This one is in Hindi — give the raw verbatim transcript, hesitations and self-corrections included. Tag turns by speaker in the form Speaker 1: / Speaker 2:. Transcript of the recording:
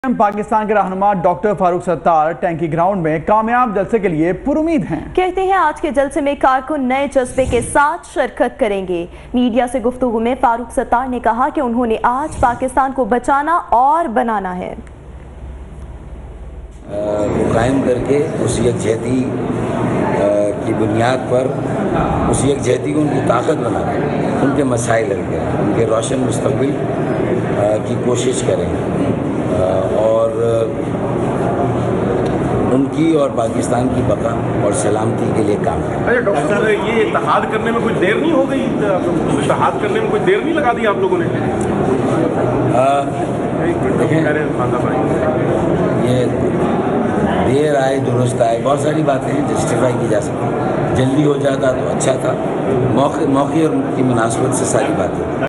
Speaker 1: पाकिस्तान के रहनुमा डॉक्टर फारूक सत्तार टैंकी ग्राउंड में कामयाब जलसे के लिए पुरुमीद हैं।
Speaker 2: कहते हैं आज के जलसे में कारकुन नए जज्बे के साथ शिरकत करेंगे। मीडिया से गुफ्तगू में फारूक सत्तार ने कहा कि उन्होंने आज पाकिस्तान को बचाना और बनाना है।
Speaker 3: वो कायम करके उस यकजहती की बुनियाद पर उस यकजहती को उनकी ताकत बना उनके मसाइल हल करें, उनके रोशन मुस्तकबिल की कोशिश करें और उनकी और पाकिस्तान की बका और सलामती के लिए काम करें।
Speaker 4: अच्छा डॉक्टर साहब, ये इत्तेहाद करने में कोई देर नहीं हो गई? इत्तेहाद करने में कोई देर नहीं लगा दी आप लोगों ने?
Speaker 3: ये देर आए दुरुस्त आए, बहुत सारी बातें हैं जस्टिफाई की जा सकती। जल्दी हो जाता तो अच्छा था, मौके मौके और की मुनासबत से सारी बातें।